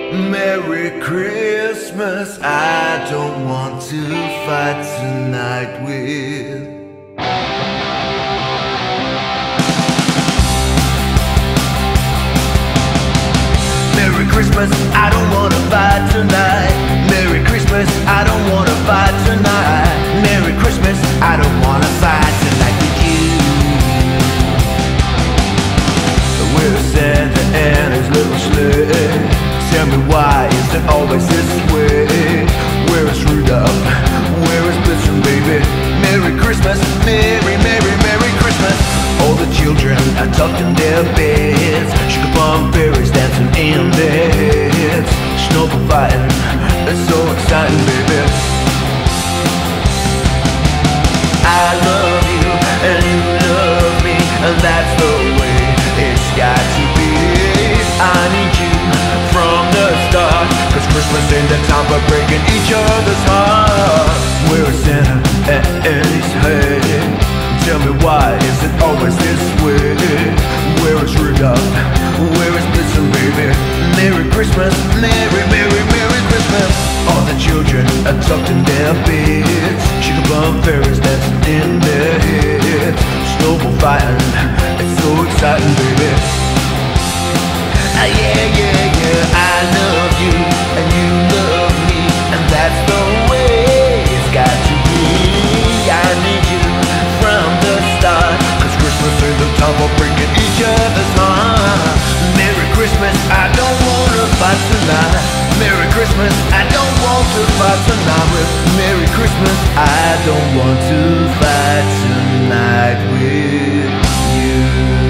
Merry Christmas, I don't want to fight tonight with. Merry Christmas, I don't want to fight tonight. Merry Christmas, I don't want to fight tonight. Merry Christmas, I don't want to fight tonight with you. With Santa and his little sleigh, tell me why is it always this way? Where is Rudolph? Where is Blitzen, baby? Merry Christmas, Merry, Merry, Merry Christmas. All the children are tucked in their beds. Sugar plum fairies dancing in their heads. Snowball fighting, it's so exciting, baby. I love you and you love me, and that's the way it's got to be. I need you from the start, 'cause Christmas ain't the time for breaking each other's hearts. Where is Santa and his head? Tell me why is it always this way? Where is Rudolph? Where is Blitzen, baby? Merry Christmas, Merry, Merry, Merry Christmas. All the children are tucked in their beds. Sugar plum fairies dancing in their heads. Snowball fighting, it's so exciting, baby. Yeah, yeah, yeah, I love you and you love me, and that's the way it's got to be. I need you from the start, 'cause Christmas is the time for breaking each other's heart. Merry Christmas, I don't want to fight tonight. Merry Christmas, I don't want to fight tonight with. Merry Christmas, I don't want to fight tonight with you.